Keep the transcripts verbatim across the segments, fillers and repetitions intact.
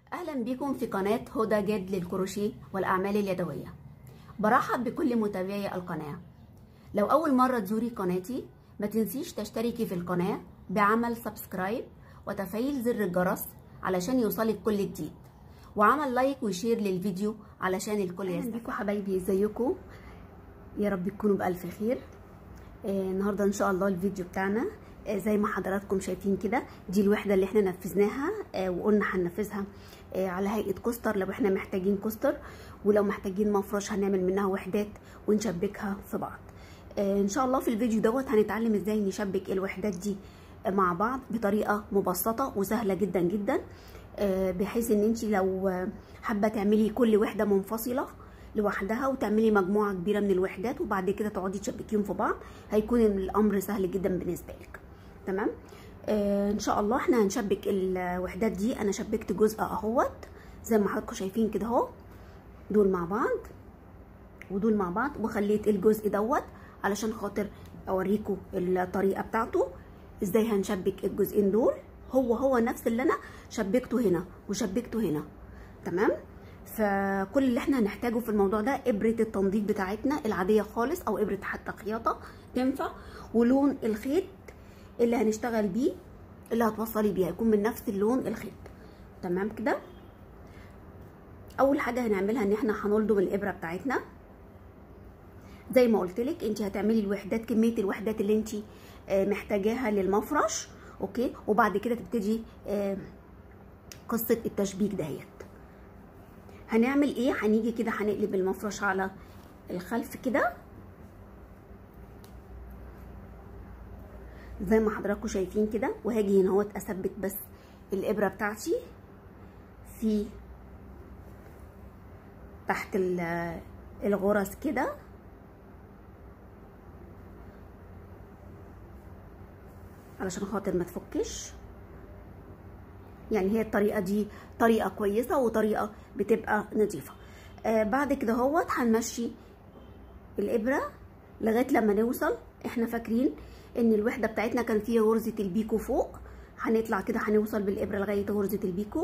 أهلا بكم في قناة هدى جد للكروشيه والأعمال اليدوية. برحب بكل متابعي القناة. لو أول مرة تزوري قناتي ما تنسيش تشتركي في القناة بعمل سبسكرايب وتفعيل زر الجرس علشان يوصلك كل جديد، وعمل لايك وشير للفيديو علشان الكل يستفيد. أهلا بكم حبايبي، ازيكم؟ يا رب تكونوا بألف خير. آه النهارده إن شاء الله الفيديو بتاعنا آه زي ما حضراتكم شايفين كده، دي الوحدة اللي احنا نفذناها آه وقلنا هننفذها آه على هيئة كوستر لو احنا محتاجين كوستر، ولو محتاجين مفرش هنعمل منها وحدات ونشبكها في بعض. آه ان شاء الله في الفيديو دوت هنتعلم ازاي نشبك الوحدات دي مع بعض بطريقة مبسطة وسهلة جدا جدا، آه بحيث ان انت لو حابة تعملي كل وحدة منفصلة لوحدها وتعملي مجموعة كبيرة من الوحدات وبعد كده تقعدي تشبكيهم في بعض، هيكون الامر سهل جدا بالنسبة لك. تمام. آه ان شاء الله احنا هنشبك الوحدات دي. انا شبكت جزء اهوت زي ما حضراتكم شايفين كده اهو، دول مع بعض ودول مع بعض، وخليت الجزء دوت علشان خاطر اوريكم الطريقه بتاعته ازاي هنشبك الجزئين دول. هو هو نفس اللي انا شبكته هنا وشبكته هنا. تمام. فكل اللي احنا هنحتاجه في الموضوع ده ابره التنظيف بتاعتنا العاديه خالص، او ابره حتى خياطه تنفع، ولون الخيط اللي هنشتغل بيه اللي هتوصلي بيه هيكون من نفس اللون الخيط. تمام كده. اول حاجه هنعملها ان احنا هنلضم الابره بتاعتنا زي ما قلت لك. انت هتعملي الوحدات كميه الوحدات اللي انت محتاجاها للمفرش، اوكي، وبعد كده تبتدي قصه التشبيك دهيت. هنعمل ايه؟ هنيجي كده هنقلب المفرش على الخلف كده زي ما حضراتكم شايفين كده، وهاجي هنا اهوت اثبت بس الابره بتاعتي في تحت الغرز كده، علشان خاطر ما تفكش. يعني هي الطريقه دي طريقه كويسه وطريقه بتبقى نظيفه. آه بعد كده اهوت هنمشي الابره لغايه لما نوصل. احنا فاكرين ان الوحده بتاعتنا كان فيها غرزه البيكو فوق، هنطلع كده هنوصل بالابره لغايه غرزه البيكو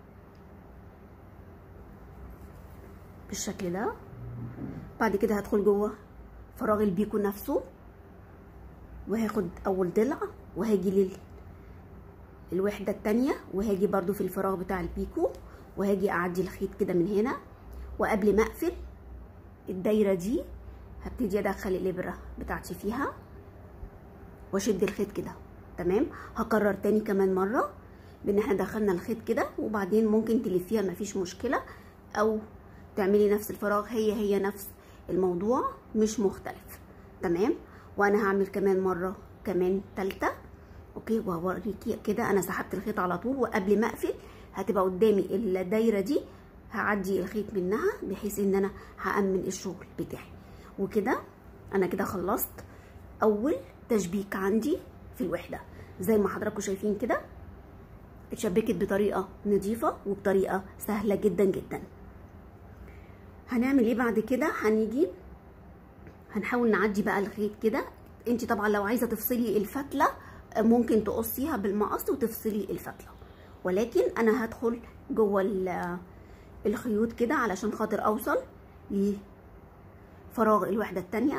بالشكل ده. بعد كده هدخل جوه فراغ البيكو نفسه وهاخد اول ضلع وهاجي لل الوحده التانية وهاجي برضو في الفراغ بتاع البيكو وهاجي اعدي الخيط كده من هنا، وقبل ما اقفل الدايره دي هبتدي ادخل الابره بتاعتي فيها واشد الخيط كده. تمام. هكرر تاني كمان مره بان احنا دخلنا الخيط كده، وبعدين ممكن تلفيها مفيش مشكله، او تعملي نفس الفراغ، هي هي نفس الموضوع مش مختلف. تمام. وانا هعمل كمان مره كمان تالته، اوكي، وهوريكي كده انا سحبت الخيط على طول، وقبل ما اقفل هتبقى قدامي الدايره دي هعدي الخيط منها بحيث ان انا هامن الشغل بتاعي. وكده انا كده خلصت اول تشبيك عندي في الوحده زي ما حضراتكم شايفين كده، اتشبكت بطريقه نظيفه وبطريقه سهله جدا جدا. هنعمل ايه بعد كده؟ هنيجي هنحاول نعدي بقى الخيط كده. انت طبعا لو عايزه تفصلي الفتله ممكن تقصيها بالمقص وتفصلي الفتله، ولكن انا هدخل جوه الخيوط كده علشان خاطر اوصل لفراغ الوحده التانيه.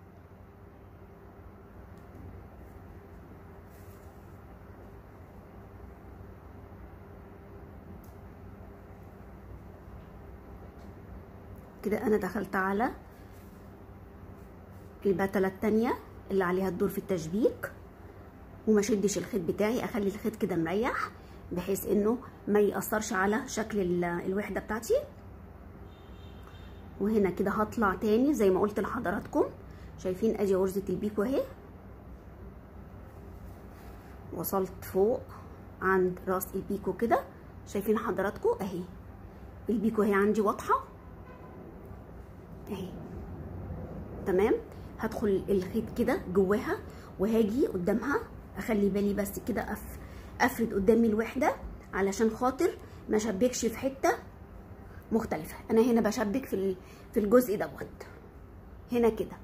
كده انا دخلت على البتله التانيه اللي عليها الدور في التشبيك، وما شدش الخيط بتاعي، اخلي الخيط كده مريح بحيث انه ما يأثرش على شكل الوحده بتاعتي. وهنا كده هطلع تاني زي ما قلت لحضراتكم، شايفين ادي غرزه البيكو اهي، وصلت فوق عند راس البيكو كده، شايفين حضراتكم اهي البيكو اهي عندي واضحه اهي. تمام. هدخل الخيط كده جواها وهاجي قدامها، اخلي بالي بس كده أف... افرد قدامي الوحده علشان خاطر ما اشبكش في حته مختلفه. انا هنا بشبك في في الجزء دوت هنا كده،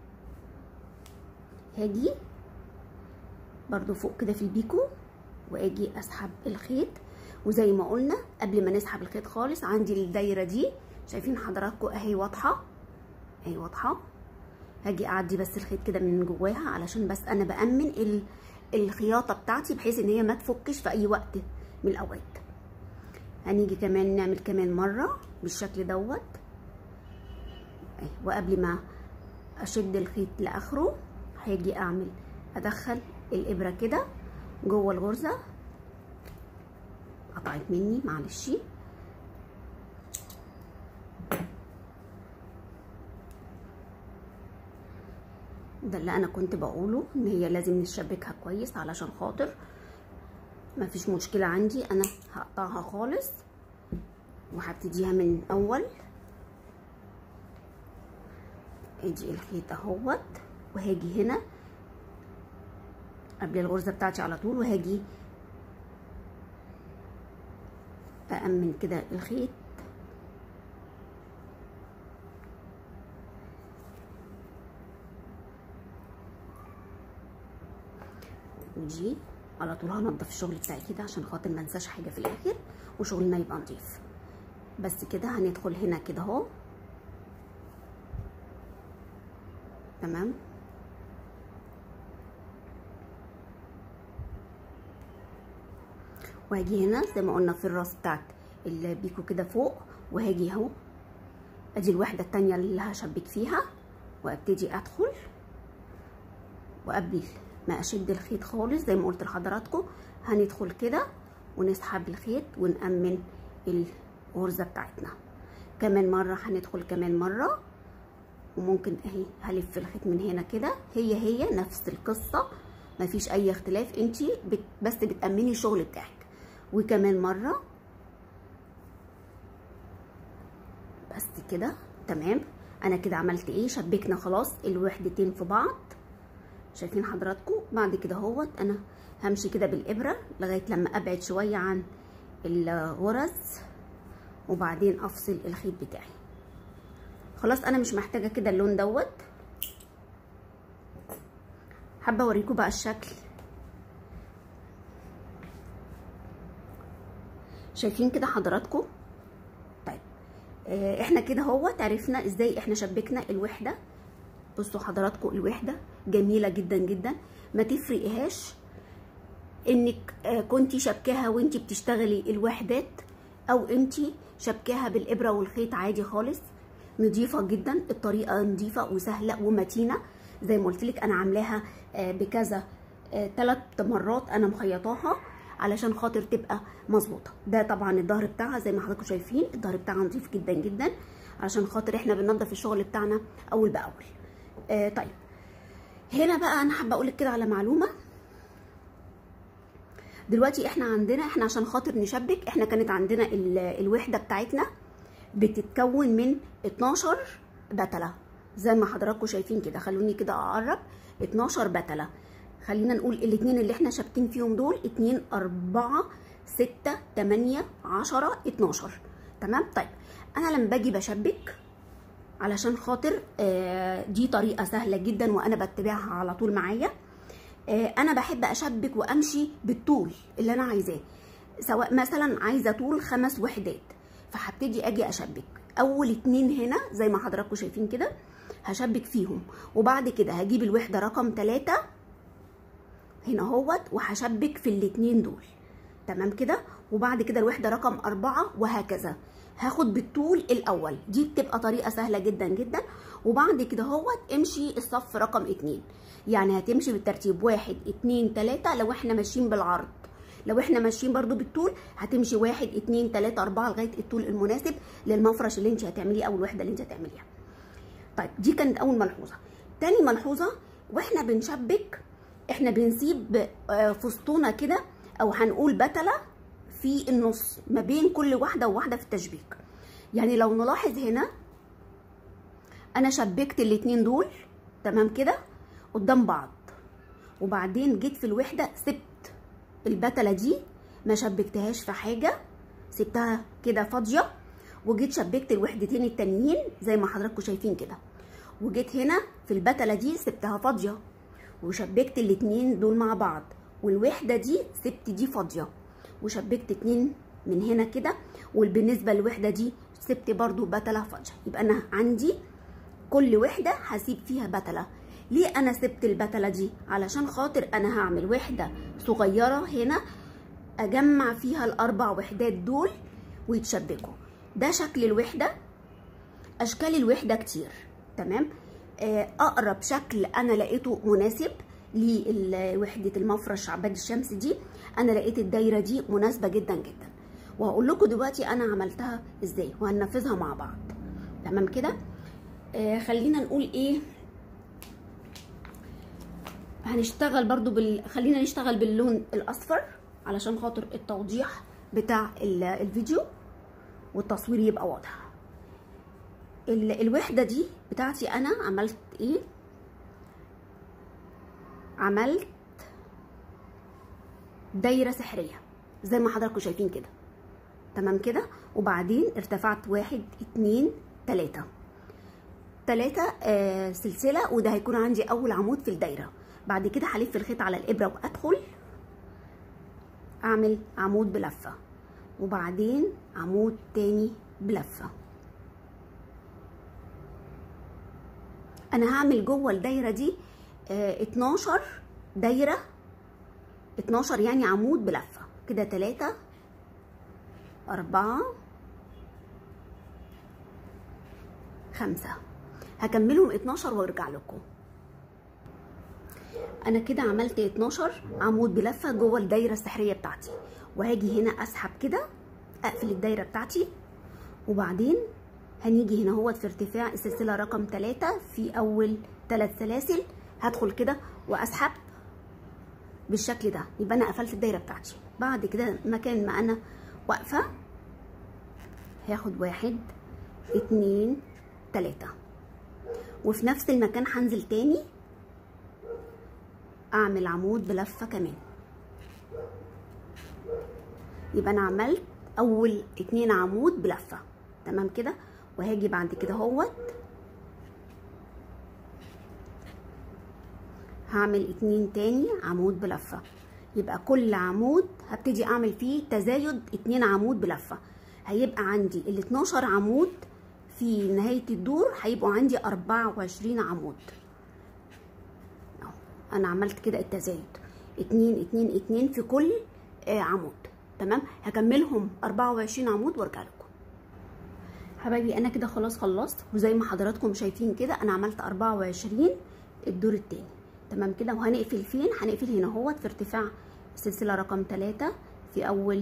هاجي برضو فوق كده في البيكو واجي اسحب الخيط وزي ما قلنا قبل ما نسحب الخيط خالص عندي الدايره دي شايفين حضراتكم اهي واضحه اهي واضحه. هاجي اعدي بس الخيط كده من جواها علشان بس انا بامن الخياطه بتاعتي بحيث ان هي ما تفكش في اي وقت من الاوقات. هنيجي كمان نعمل كمان مره بالشكل دوت اهي. وقبل ما اشد الخيط لاخره هاجي اعمل ادخل الابره كده جوه الغرزه. قطعت مني معلش. ده اللي انا كنت بقوله ان هي لازم نشبكها كويس علشان خاطر مفيش مشكله عندي. انا هقطعها خالص وهبتديها من اول. ادي الخيط اهوت وهاجي هنا قبل الغرزه بتاعتي على طول وهاجي أأمن كده الخيط ودي على طول. هنضف الشغل بتاعي كده عشان خاطر ما انساش حاجه في الاخر وشغلنا يبقى نضيف. بس كده هندخل هنا كده اهو تمام. وهاجي هنا زي ما قلنا في الراس بتاعت البيكو كده فوق وهاجي اهو ادي الوحده التانيه اللي هشبك فيها وابتدي ادخل. وقبل ما اشد الخيط خالص زي ما قلت لحضراتكم هندخل كده ونسحب الخيط ونأمن الغرزه بتاعتنا. كمان مره هندخل كمان مره وممكن اهي هلف الخيط من هنا كده. هي هي نفس القصه مفيش اي اختلاف. انتي بت بس بتأمني الشغل بتاعك. وكمان مره بس كده تمام. انا كده عملت ايه؟ شبكنا خلاص الوحدتين في بعض شايفين حضراتكم. بعد كده اهوت انا همشي كده بالابره لغايه لما ابعد شويه عن الغرز وبعدين افصل الخيط بتاعي. خلاص انا مش محتاجه كده اللون دوت. حابه اوريكم بقى الشكل. شايفين كده حضراتكم؟ طيب اه احنا كده اهوت عرفنا ازاي احنا شبكنا الوحده. بصوا حضراتكم الوحده جميله جدا جدا. ما تفرقهاش انك اه كنتي شبكاها وانتي بتشتغلي الوحدات او انتي شبكاها بالابره والخيط عادي خالص. نضيفه جدا. الطريقه نضيفه وسهله ومتينه. زي ما قلت لك انا عاملاها اه بكذا ثلاث اه مرات انا مخيطاها علشان خاطر تبقى مظبوطه. ده طبعا الظهر بتاعها زي ما حضراتكم شايفين الظهر بتاعها نضيف جدا جدا علشان خاطر احنا بننضف الشغل بتاعنا اول باول. آه طيب هنا بقى انا حابه اقول لك كده على معلومه. دلوقتي احنا عندنا احنا عشان خاطر نشبك احنا كانت عندنا الوحده بتاعتنا بتتكون من اتناشر بتله زي ما حضراتكم شايفين كده. خلوني كده اقرب. اتناشر بتله. خلينا نقول الاثنين اللي احنا شابكين فيهم دول اتنين اربعة ستة تمانية عشرة اتناشر تمام. طيب انا لما باجي بشبك علشان خاطر آه دي طريقه سهله جدا وانا بتبعها على طول معايا. آه انا بحب اشبك وامشي بالطول اللي انا عايزاه. سواء مثلا عايزه طول خمس وحدات فهبتدي اجي اشبك اول اتنين هنا زي ما حضراتكم شايفين كده هشبك فيهم. وبعد كده هجيب الوحده رقم تلاتة هنا اهوت وهشبك في الاتنين دول تمام كده. وبعد كده الوحده رقم أربعة وهكذا. هاخد بالطول الاول. دي بتبقى طريقه سهله جدا جدا. وبعد كده اهوت امشي الصف رقم اتنين. يعني هتمشي بالترتيب واحد اتنين تلاته لو احنا ماشيين بالعرض. لو احنا ماشيين برضو بالطول هتمشي واحد اتنين تلاته اربعه لغايه الطول المناسب للمفرش اللي انت هتعمليه او الوحده اللي انت هتعمليها. طيب دي كانت اول ملحوظه. تاني ملحوظه واحنا بنشبك احنا بنسيب فسطونه كده او هنقول بتله في النص ما بين كل واحده وواحده في التشبيك. يعني لو نلاحظ هنا انا شبكت الاتنين دول تمام كده قدام بعض وبعدين جيت في الوحده سبت البتله دي ما شبكتهاش في حاجه سبتها كده فاضيه وجيت شبكت الوحدتين التانيين زي ما حضراتكم شايفين كده. وجيت هنا في البتله دي سبتها فاضيه وشبكت الاتنين دول مع بعض والوحده دي سبت دي فاضيه وشبكت اتنين من هنا كده، وبالنسبه للوحده دي سبت برضو بتله فاضيه، يبقى انا عندي كل وحده هسيب فيها بتله. ليه انا سبت البتله دي؟ علشان خاطر انا هعمل وحده صغيره هنا اجمع فيها الاربع وحدات دول ويتشبكوا. ده شكل الوحده. اشكال الوحده كتير، تمام. اقرب شكل انا لقيته مناسب لوحده المفرش عباد الشمس دي، انا لقيت الدايره دي مناسبه جدا جدا، وهقول لكم دلوقتي انا عملتها ازاي وهننفذها مع بعض، تمام كده. آه خلينا نقول ايه، هنشتغل برضو بال... خلينا نشتغل باللون الاصفر علشان خاطر التوضيح بتاع الفيديو والتصوير يبقى واضح. الوحده دي بتاعتي انا عملت ايه؟ عملت دايره سحريه زي ما حضراتكم شايفين كده، تمام كده. وبعدين ارتفعت واحد اتنين تلاته تلاته آه سلسله، وده هيكون عندي اول عمود في الدايره. بعد كده هلف الخيط على الابره وادخل اعمل عمود بلفه، وبعدين عمود تاني بلفه. انا هعمل جوه الدايره دي اه اتناشر دايره، اتناشر يعني عمود بلفه كده، تلاته اربعه خمسه، هكملهم اتناشر وارجع لكم. انا كده عملت اتناشر عمود بلفه جوه الدايره السحريه بتاعتي، وهاجي هنا اسحب كده اقفل الدايره بتاعتي، وبعدين هنيجي هنا اهوت في ارتفاع السلسله رقم تلاته في اول ثلاث سلاسل، هدخل كده واسحب بالشكل ده، يبقى انا قفلت الدايره بتاعتي. بعد كده مكان ما انا واقفه هاخد واحد اتنين تلاته، وفي نفس المكان هنزل تاني اعمل عمود بلفه كمان، يبقى انا عملت اول اتنين عمود بلفه، تمام كده. وهاجي بعد كده اهوت هعمل اتنين تاني عمود بلفه، يبقى كل عمود هبتدي اعمل فيه تزايد اتنين عمود بلفه، هيبقى عندي ال اتناشر عمود في نهايه الدور هيبقوا عندي اربعه وعشرين عمود. انا عملت كده التزايد اتنين اتنين اتنين في كل آه عمود، تمام. هكملهم اربعه وعشرين عمود وارجع لكم. حبايبي انا كده خلاص خلصت، وزي ما حضراتكم شايفين كده انا عملت اربعه وعشرين الدور التاني، تمام كده. وهنقفل فين؟ هنقفل هنا اهوت في ارتفاع السلسله رقم تلاته في اول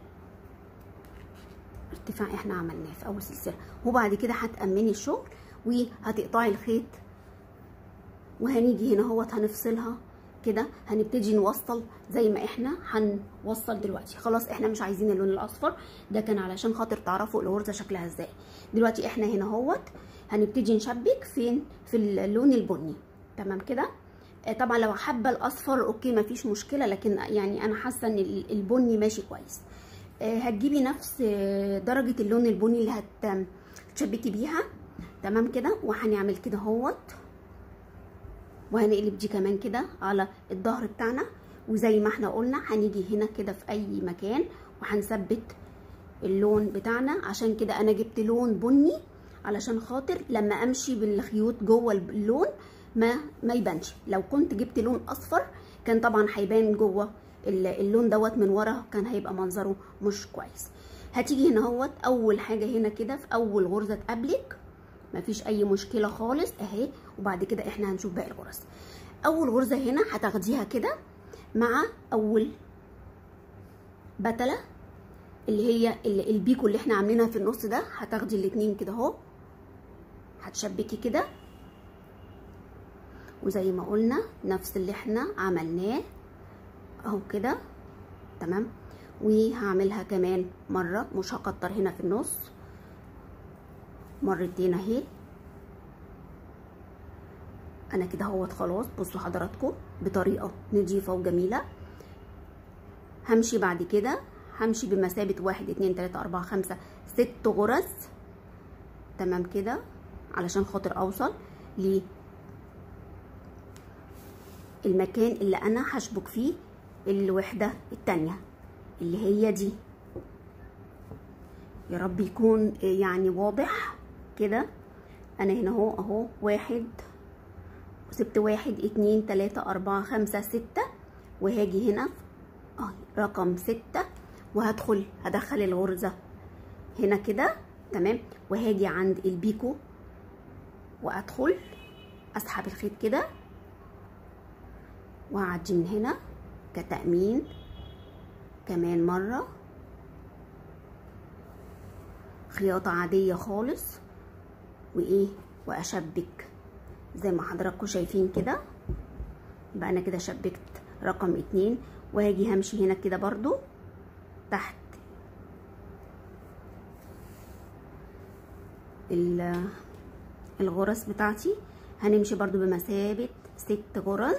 ارتفاع احنا عملناه في اول سلسله، وبعد كده هتأمني الشغل وهتقطعي الخيط، وهنيجي هنا اهوت هنفصلها كده، هنبتدي نوصل زي ما احنا هنوصل دلوقتي. خلاص احنا مش عايزين اللون الاصفر ده، كان علشان خاطر تعرفوا الغرزه شكلها ازاي. دلوقتي احنا هنا اهوت هنبتدي نشبك فين؟ في اللون البني، تمام كده. طبعا لو حابه الاصفر اوكي مفيش مشكله، لكن يعني انا حاسه ان البني ماشي كويس. هتجيبي نفس درجه اللون البني اللي هتشبكي بيها، تمام كده. وهنعمل كده اهوت، وهنقلب دي كمان كده على الظهر بتاعنا، وزي ما احنا قلنا هنيجي هنا كده في اي مكان وهنثبت اللون بتاعنا. عشان كده انا جبت لون بني علشان خاطر لما امشي بالخيوط جوه اللون ما ما يبانش. لو كنت جبت لون اصفر كان طبعا هيبان جوه اللون دوت من ورا، كان هيبقى منظره مش كويس. هتيجي هنا اهوت اول حاجه هنا كده في اول غرزه تقابلك، مفيش اي مشكله خالص اهي. وبعد كده احنا هنشوف باقي الغرز. اول غرزه هنا هتاخديها كده مع اول بتله اللي هي البيكو اللي احنا عاملينها في النص ده، هتاخدي الاتنين كده اهو، هتشبكي كده، وزي ما قلنا نفس اللي احنا عملناه اهو كده، تمام. وهعملها كمان مره، مش هكتر هنا في النص، مرتين اهي. انا كده اهوت خلاص. بصوا حضراتكم بطريقه نضيفه وجميله. همشي بعد كده همشي بمثابه واحد اتنين تلاته اربعه خمسه ست غرز، تمام كده، علشان خاطر اوصل للمكان اللي انا هشبك فيه الوحده التانيه اللي هي دي، يا رب يكون يعني واضح كده. انا هنا اهو اهو واحد، وسبت واحد اتنين تلاتة اربعة خمسة ستة، وهاجي هنا اه رقم ستة، وهدخل هدخل الغرزة هنا كده تمام، وهاجي عند البيكو وادخل اسحب الخيط كده وهعدي من هنا كتأمين كمان مرة، خياطة عادية خالص، وايه واشبك زي ما حضراتكم شايفين كده. يبقى انا كده شبكت رقم اتنين، وهاجي همشي هنا كده برضو تحت الغرز بتاعتي، هنمشي برضو بمثابة ست غرز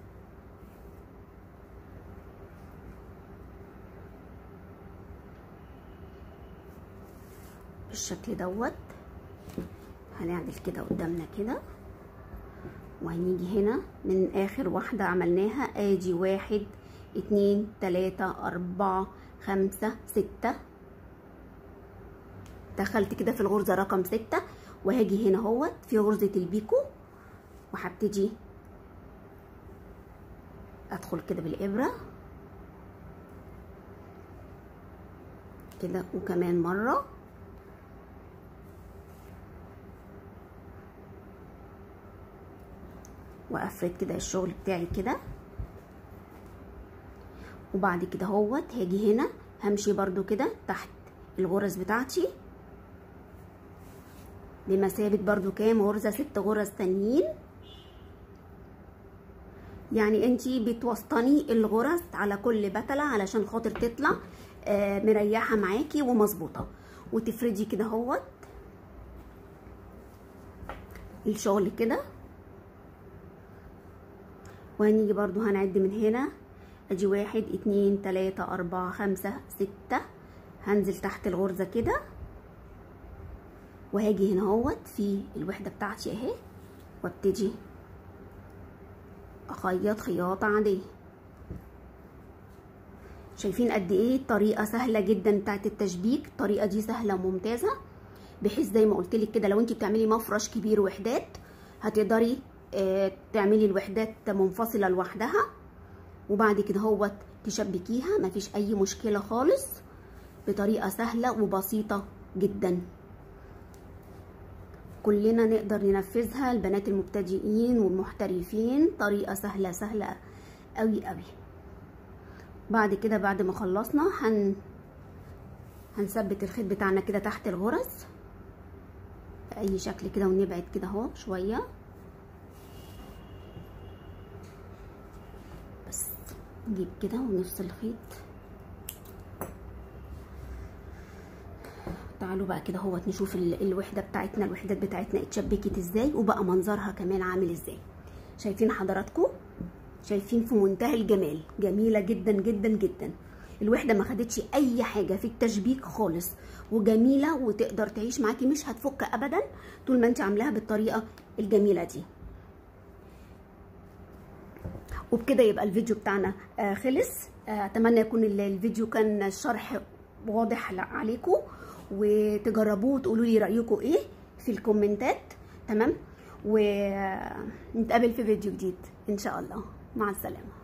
بالشكل دوت. هنعدل كده قدامنا كده، وهنيجي هنا من اخر واحدة عملناها ادي واحد اتنين تلاتة اربعة خمسة ستة، دخلت كده في الغرزة رقم ستة، وهاجي هنا اهوت في غرزة البيكو وهبتدي ادخل كده بالابرة كده، وكمان مرة وافرد كده الشغل بتاعي كده. وبعد كده اهوت هاجي هنا همشي برضو كده تحت الغرز بتاعتي بمثابة برضو كام غرزة، ست غرز تانيين. يعني انتي بتوسطني الغرز على كل بتلة علشان خاطر تطلع آه مريحة معاكي ومظبوطة، وتفردي كده اهوت الشغل كده. وهنيجي برضو هنعد من هنا ادي واحد اتنين تلاتة اربعة خمسة ستة، هنزل تحت الغرزة كده، وهاجي هنا اهوت في الوحدة بتاعتي اهي، وابتدي اخيط خياطة عادية. شايفين قد ايه الطريقة سهلة جدا بتاعت التشبيك؟ الطريقة دي سهلة وممتازة، بحيث زي ما قلتلك كده لو انت بتعملي مفرش كبير وحدات هتقدري اه تعملي الوحدات منفصلة لوحدها، وبعد كده هوت تشبكيها مفيش اي مشكلة خالص، بطريقة سهلة وبسيطة جدا. كلنا نقدر ننفذها، البنات المبتدئين والمحترفين، طريقة سهلة سهلة قوي قوي. بعد كده بعد ما خلصنا هن هنثبت الخيط بتاعنا كده تحت الغرز بأي شكل كده، ونبعد كده اهو شوية بس، نجيب كده ونفصل الخيط. تعالوا بقى كده اهوت نشوف الوحده بتاعتنا، الوحدات بتاعتنا اتشبكت ازاي وبقى منظرها كمان عامل ازاي. شايفين حضراتكم؟ شايفين في منتهى الجمال، جميله جدا جدا جدا. الوحده ما خدتش اي حاجه في التشبيك خالص، وجميله وتقدر تعيش معاكي، مش هتفك ابدا طول ما انت عاملاها بالطريقه الجميله دي. وبكده يبقى الفيديو بتاعنا خلص. اتمنى يكون الفيديو كان الشرح واضح عليكم، وتجربوه وتقولوا لي رايكم ايه في الكومنتات. تمام، ونتقابل في فيديو جديد ان شاء الله. مع السلامه.